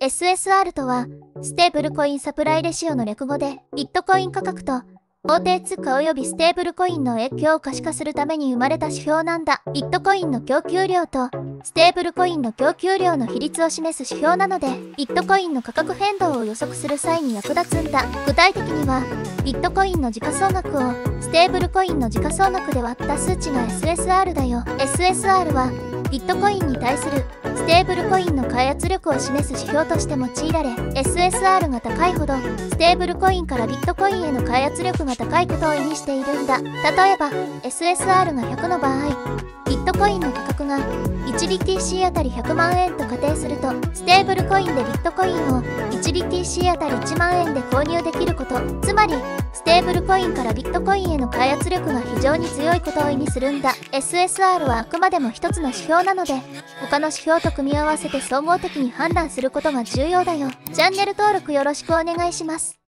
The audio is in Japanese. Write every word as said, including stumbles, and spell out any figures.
エスエスアール とは、ステーブルコインサプライレシオの略語で、ビットコイン価格と、法定通貨及びステーブルコインの影響を可視化するために生まれた指標なんだ。ビットコインの供給量と、ステーブルコインの供給量の比率を示す指標なので、ビットコインの価格変動を予測する際に役立つんだ。具体的には、ビットコインの時価総額を、ステーブルコインの時価総額で割った数値が エスエスアール だよ。エスエスアール は、ビットコインに対するステーブルコインの開発力を示す指標として用いられ、エスエスアール が高いほど、ステーブルコインからビットコインへの開発力が高いことを意味しているんだ。例えば、エスエスアール がひゃくの場合、ビットコインの価格が いちビーティーシー あたりひゃくまんえんと仮定すると、ステーブルコインでビットコインを いちビーティーシー あたりいちまんえんで購入できること、つまり、ステーブルコインからビットコインへの開発力が非常に強いことを意味するんだ。エスエスアール はあくまでも一つの指標なので、他の指標と組み合わせて総合的に判断することが重要だよ。チャンネル登録よろしくお願いします。